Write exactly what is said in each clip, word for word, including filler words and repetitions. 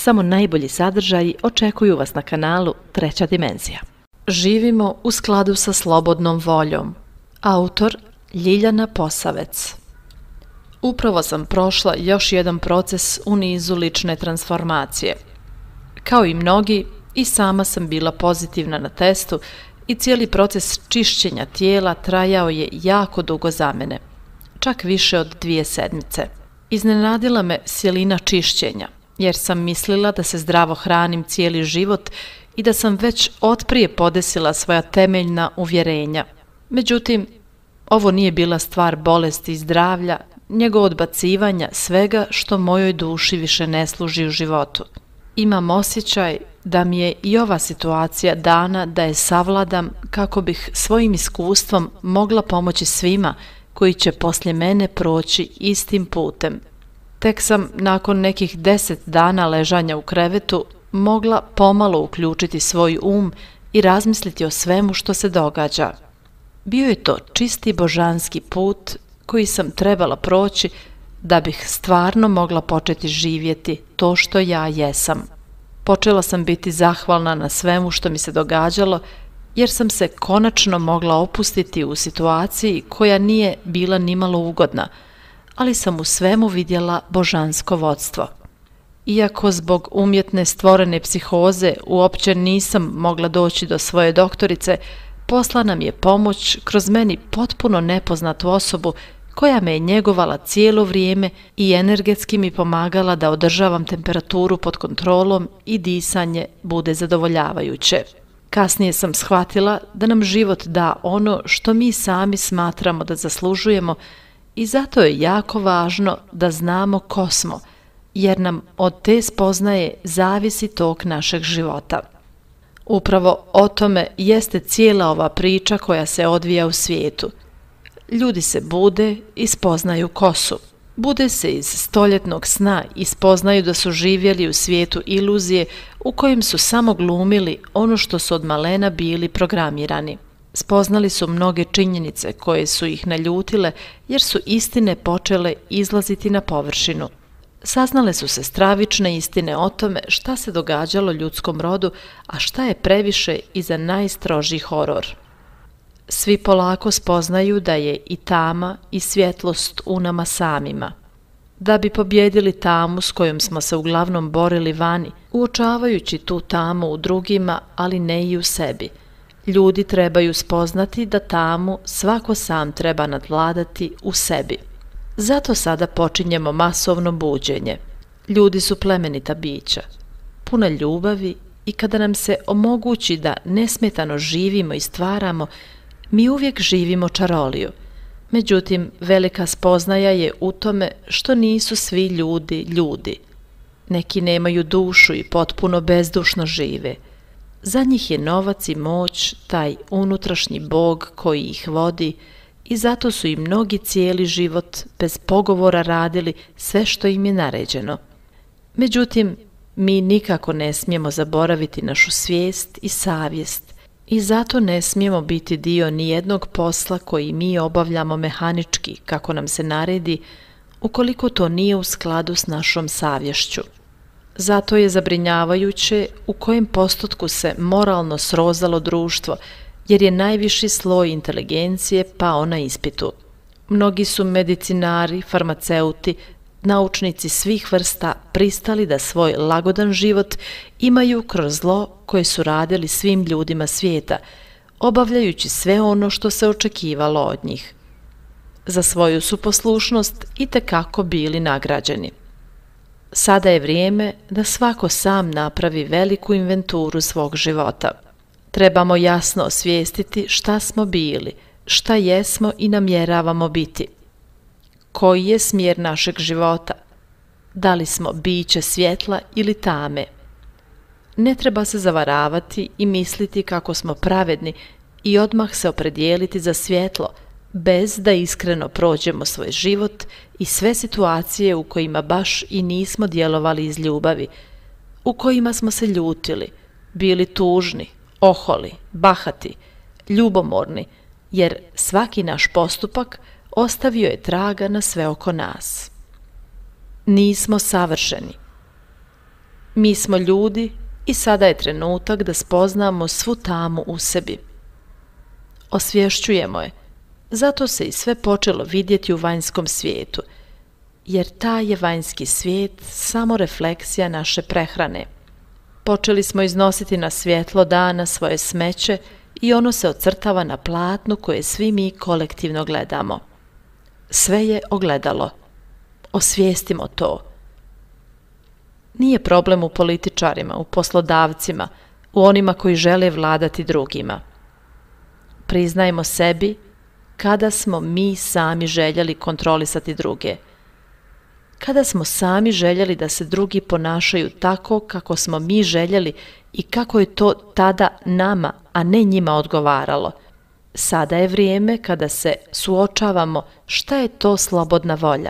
Samo najbolji sadržaji očekuju vas na kanalu Treća dimenzija. Živimo u skladu sa slobodnom voljom. Autor Ljiljana Posavec. Upravo sam prošla još jedan proces u nizu lične transformacije. Kao i mnogi, i sama sam bila pozitivna na testu i cijeli proces čišćenja tijela trajao je jako dugo za mene, čak više od dvije sedmice. Iznenadila me silina čišćenja, jer sam mislila da se zdravo hranim cijeli život i da sam već otprije podesila svoja temeljna uvjerenja. Međutim, ovo nije bila stvar bolesti i zdravlja, nego odbacivanja svega što mojoj duši više ne služi u životu. Imam osjećaj da mi je i ova situacija dana da je savladam kako bih svojim iskustvom mogla pomoći svima koji će poslije mene proći istim putem. Tek sam nakon nekih deset dana ležanja u krevetu mogla pomalo uključiti svoj um i razmisliti o svemu što se događa. Bio je to čisti božanski put koji sam trebala proći da bih stvarno mogla početi živjeti to što ja jesam. Počela sam biti zahvalna na svemu što mi se događalo, jer sam se konačno mogla opustiti u situaciji koja nije bila nimalo ugodna, ali sam u svemu vidjela božansko vodstvo. Iako zbog umjetne stvorene psihoze uopće nisam mogla doći do svoje doktorice, poslana mi je pomoć kroz meni potpuno nepoznatu osobu koja me je njegovala cijelo vrijeme i energetski mi pomagala da održavam temperaturu pod kontrolom i disanje bude zadovoljavajuće. Kasnije sam shvatila da nam život da ono što mi sami smatramo da zaslužujemo i zato je jako važno da znamo ko smo, jer nam od te spoznaje zavisi tok našeg života. Upravo o tome jeste cijela ova priča koja se odvija u svijetu. Ljudi se bude i spoznaju ko su. Bude se iz stoljetnog sna i spoznaju da su živjeli u svijetu iluzije u kojem su samo glumili ono što su od malena bili programirani. Spoznali su mnoge činjenice koje su ih naljutile jer su istine počele izlaziti na površinu. Saznale su se stravične istine o tome šta se događalo ljudskom rodu, a šta je previše i za najstrožiji horor. Svi polako spoznaju da je i tama i svjetlost u nama samima. Da bi pobjedili tamu s kojom smo se uglavnom borili vani, uočavajući tu tamu u drugima, ali ne i u sebi, ljudi trebaju spoznati da tamu svako sam treba nadvladati u sebi. Zato sada počinjemo masovno buđenje. Ljudi su plemenita bića, puna ljubavi i kada nam se omogući da nesmetano živimo i stvaramo, mi uvijek živimo čaroliju. Međutim, velika spoznaja je u tome što nisu svi ljudi ljudi. Neki nemaju dušu i potpuno bezdušno žive. Za njih je novac i moć taj unutrašnji Bog koji ih vodi i zato su i mnogi cijeli život bez pogovora radili sve što im je naređeno. Međutim, mi nikako ne smijemo zaboraviti našu svijest i savjest i zato ne smijemo biti dio nijednog posla koji mi obavljamo mehanički kako nam se naredi, ukoliko to nije u skladu s našom savješću. Zato je zabrinjavajuće u kojem postotku se moralno srozalo društvo, jer je najviši sloj inteligencije pao na ispitu. Mnogi su medicinari, farmaceuti, naučnici svih vrsta pristali da svoj lagodan život imaju kroz zlo koje su radili svim ljudima svijeta, obavljajući sve ono što se očekivalo od njih. Za svoju su poslušnost itekako bili nagrađeni. Sada je vrijeme da svako sam napravi veliku inventuru svog života. Trebamo jasno osvijestiti šta smo bili, šta jesmo i namjeravamo biti. Koji je smjer našeg života? Da li smo biće svjetla ili tame? Ne treba se zavaravati i misliti kako smo pravedni i odmah se opredijeliti za svjetlo, bez da iskreno prođemo svoj život i sve situacije u kojima baš i nismo djelovali iz ljubavi, u kojima smo se ljutili, bili tužni, oholi, bahati, ljubomorni, jer svaki naš postupak ostavio je traga na sve oko nas. Nismo savršeni. Mi smo ljudi i sada je trenutak da spoznamo svu tamu u sebi. Osvješćujemo je, zato se i sve počelo vidjeti u vanjskom svijetu, jer taj je vanjski svijet samo refleksija naše prehrane. Počeli smo iznositi na svjetlo dana svoje smeće i ono se ocrtava na platnu koje svi mi kolektivno gledamo. Sve je ogledalo. Osvijestimo to. Nije problem u političarima, u poslodavcima, u onima koji žele vladati drugima. Priznajmo sebi kada smo mi sami željeli kontrolisati druge. Kada smo sami željeli da se drugi ponašaju tako kako smo mi željeli i kako je to tada nama, a ne njima odgovaralo. Sada je vrijeme kada se suočavamo šta je to slobodna volja.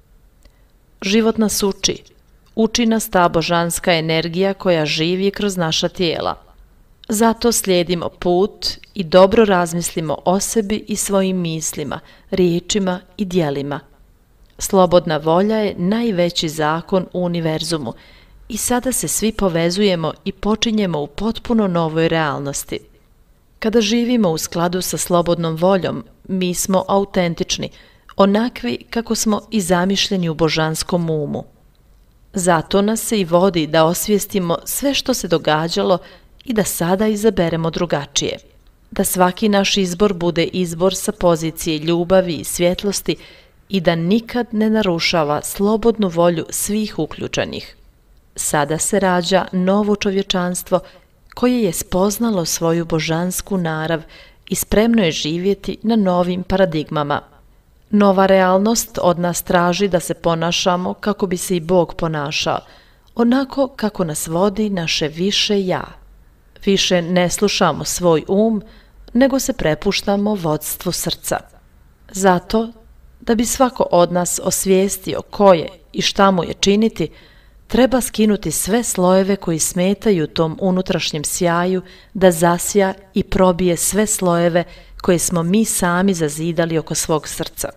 Život nas uči. Uči nas ta božanska energija koja živi kroz naša tijela. Zato slijedimo put i dobro razmislimo o sebi i svojim mislima, riječima i djelima. Slobodna volja je najveći zakon u univerzumu i sada se svi povezujemo i počinjemo u potpuno novoj realnosti. Kada živimo u skladu sa slobodnom voljom, mi smo autentični, onakvi kako smo i zamišljeni u božanskom umu. Zato nas se i vodi da osvijestimo sve što se događalo i da sada izaberemo drugačije. Da svaki naš izbor bude izbor sa pozicije ljubavi i svjetlosti i da nikad ne narušava slobodnu volju svih uključenih. Sada se rađa novo čovječanstvo koje je spoznalo svoju božansku narav i spremno je živjeti na novim paradigmama. Nova realnost od nas traži da se ponašamo kako bi se i Bog ponašao, onako kako nas vodi naše više ja. Više ne slušamo svoj um, nego se prepuštamo vodstvu srca. Zato, da bi svako od nas osvijestio ko je i šta mu je činiti, treba skinuti sve slojeve koji smetaju tom unutrašnjem sjaju da zasja i probije sve slojeve koje smo mi sami zazidali oko svog srca.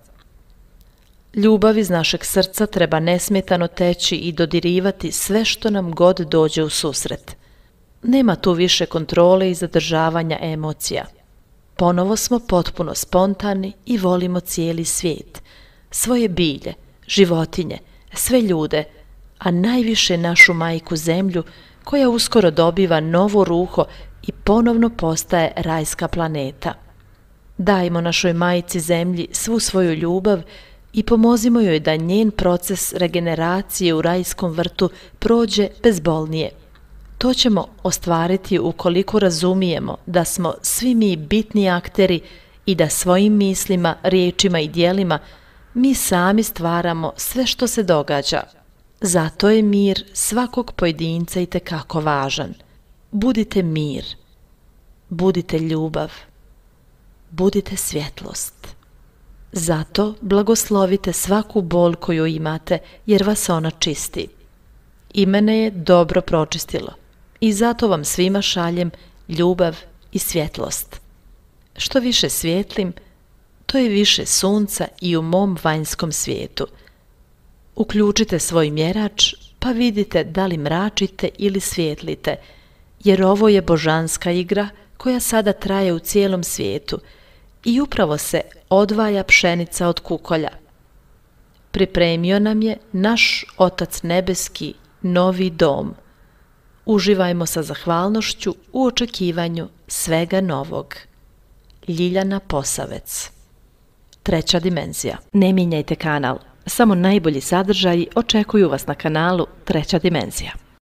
Ljubav iz našeg srca treba nesmetano teći i dodirivati sve što nam god dođe u susret. Nema tu više kontrole i zadržavanja emocija. Ponovo smo potpuno spontani i volimo cijeli svijet, svoje bilje, životinje, sve ljude, a najviše našu majku zemlju koja uskoro dobiva novo ruho i ponovno postaje rajska planeta. Dajmo našoj majci zemlji svu svoju ljubav i pomozimo joj da njen proces regeneracije u rajskom vrtu prođe bezbolnije. To ćemo ostvariti ukoliko razumijemo da smo svi mi bitni akteri i da svojim mislima, riječima i djelima mi sami stvaramo sve što se događa. Zato je mir svakog pojedinca itekako važan. Budite mir, budite ljubav, budite svjetlost. Zato blagoslovite svaku bol koju imate jer vas ona čisti. I mene je dobro pročistilo. I zato vam svima šaljem ljubav i svjetlost. Što više svijetlim, to je više sunca i u mom vanjskom svijetu. Uključite svoj mjerač pa vidite da li mračite ili svjetlite, jer ovo je božanska igra koja sada traje u cijelom svijetu i upravo se odvaja pšenica od kukolja. Pripremio nam je naš Otac Nebeski novi dom. Uživajmo sa zahvalnošću u očekivanju svega novog. Ljiljana Posavec. Treća dimenzija. Ne mijenjajte kanal. Samo najbolji sadržaji očekuju vas na kanalu Treća dimenzija.